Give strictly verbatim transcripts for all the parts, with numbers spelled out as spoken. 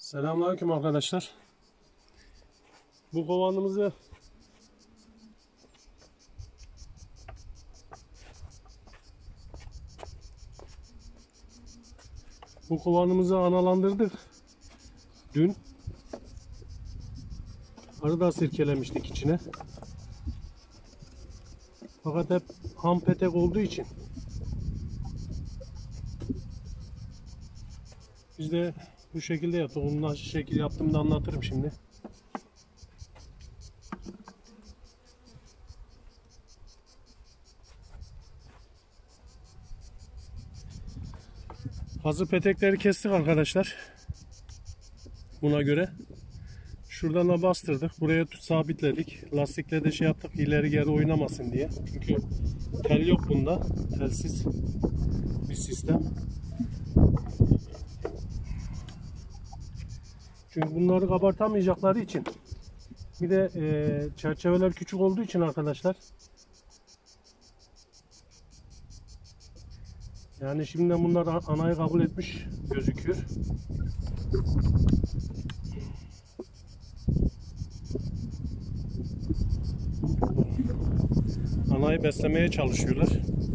Selamünaleyküm arkadaşlar. Bu kovanımızı bu kovanımızı analandırdık. Dün arı da sirkelemiştik içine. Fakat hep ham petek olduğu için biz de bu şekilde yaptık. Onu nasıl şekil yaptığımı da anlatırım şimdi. Hazır petekleri kestik arkadaşlar. Buna göre. Şuradan da bastırdık. Buraya sabitledik. Lastikle de şey yaptık. İleri geri oynamasın diye. Çünkü tel yok bunda. Telsiz bir sistem. Çünkü bunları kabartamayacakları için. Bir de e, çerçeveler küçük olduğu için arkadaşlar. Yani şimdiden bunlar anayı kabul etmiş gözüküyor. Anayı beslemeye çalışıyorlar.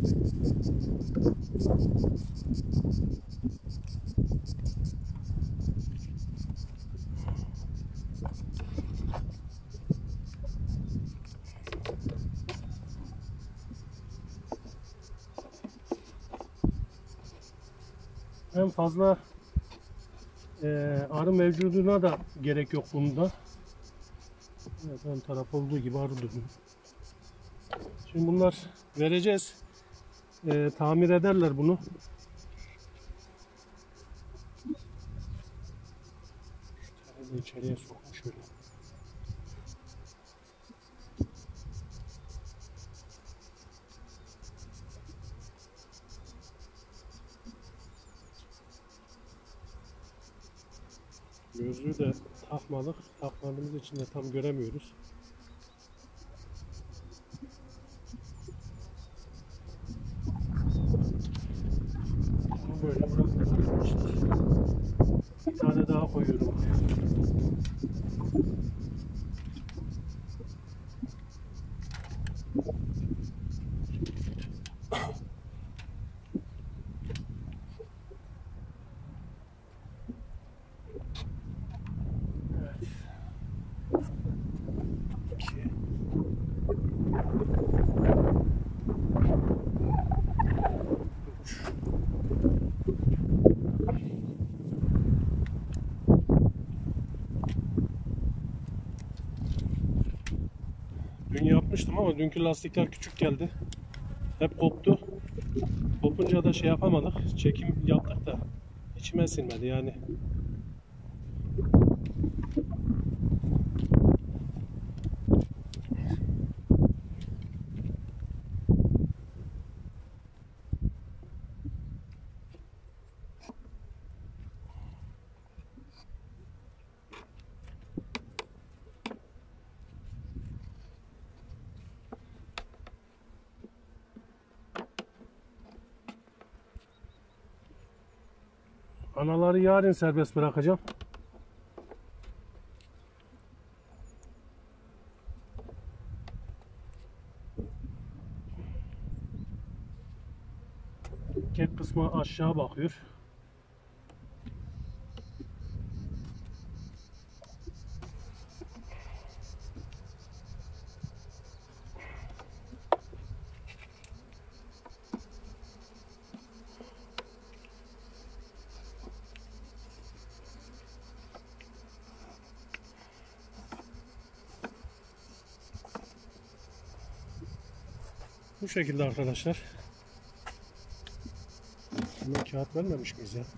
En fazla e, arı mevcuduna da gerek yok bunda. Evet, ön taraf olduğu gibi arı duruyor. Şimdi bunlar vereceğiz. E, tamir ederler bunu. Şöyle içeriye sokmuş öyle. Gözlüğü de takmadık. Takmadığımız için de tam göremiyoruz. Bunu böyle bırakıyoruz arkadaşlar. Bir tane daha koyuyorum. Dün yapmıştım ama dünkü lastikler küçük geldi. Hep koptu. Kopunca da şey yapamadık. Çekim yaptık da içime sinmedi yani. Anaları yarın serbest bırakacağım. Kek kısmı aşağı bakıyor. Bu şekilde arkadaşlar. Buna kağıt vermemiş miyiz ya?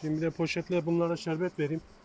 Şimdi bir de poşetle bunlara şerbet vereyim.